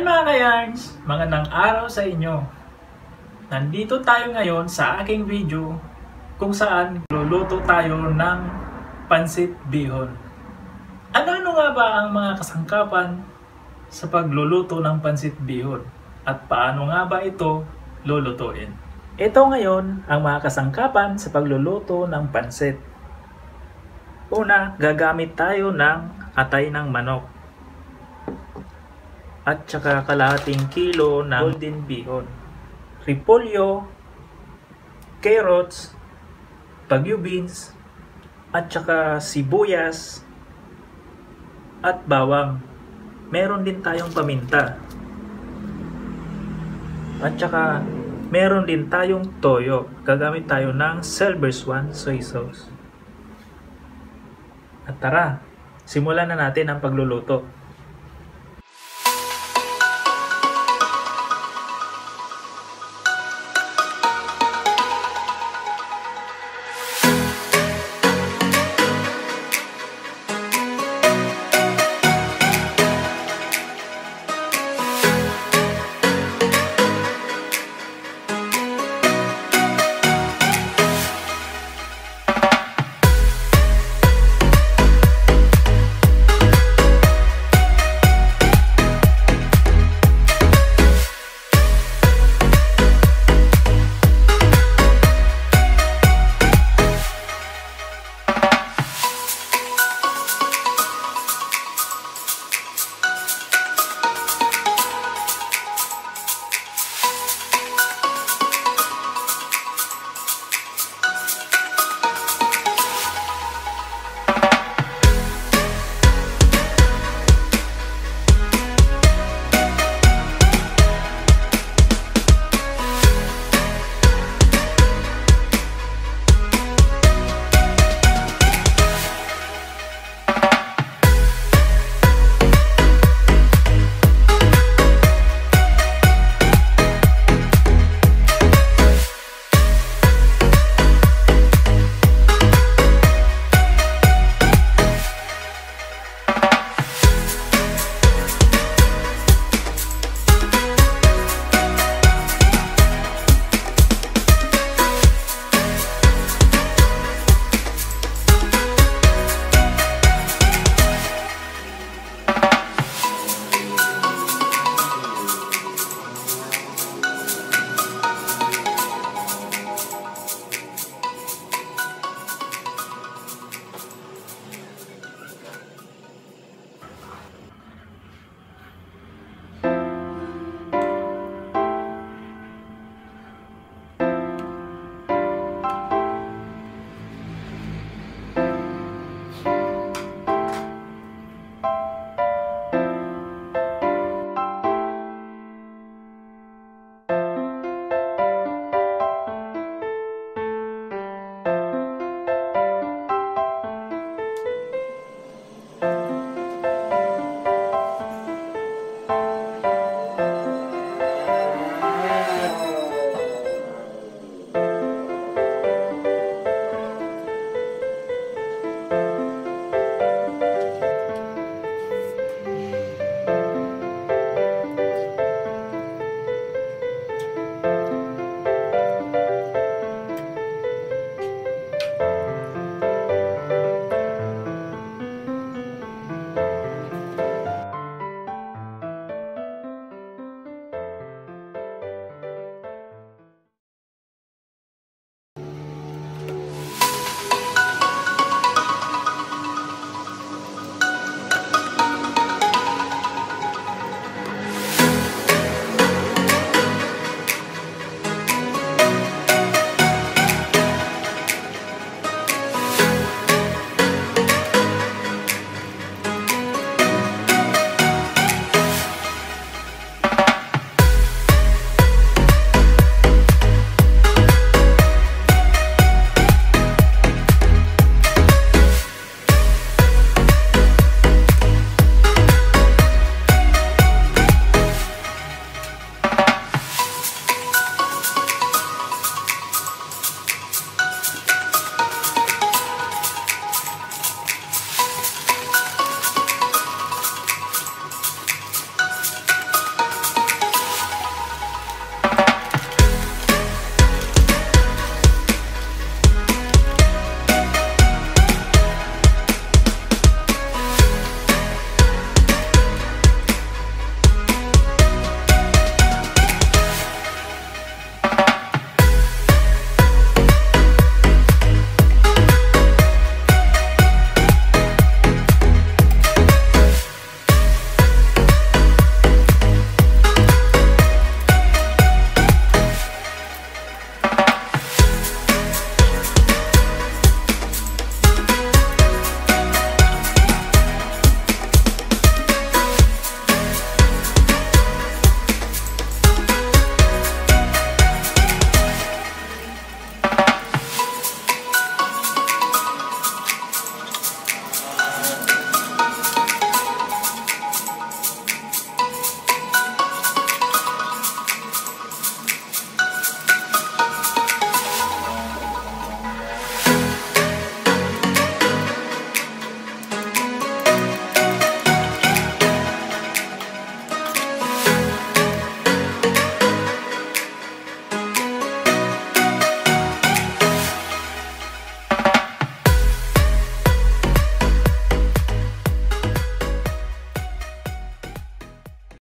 Hi mga ka-Yarnz! Magandang araw sa inyo. Nandito tayo ngayon sa aking video kung saan luluto tayo ng pansit bihon. Ano nga ba ang mga kasangkapan sa pagluluto ng pansit bihon? At paano nga ba ito lulutuin? Ito ngayon ang mga kasangkapan sa pagluluto ng pansit. Una, gagamit tayo ng atay ng manok. At saka kalahating kilo ng golden bihon, repolyo, carrots, bagyo beans, at saka sibuyas, at bawang. Meron din tayong paminta. At saka meron din tayong toyo. Gagamit tayo ng Silver Swan soy sauce. At tara, simulan na natin ang pagluluto.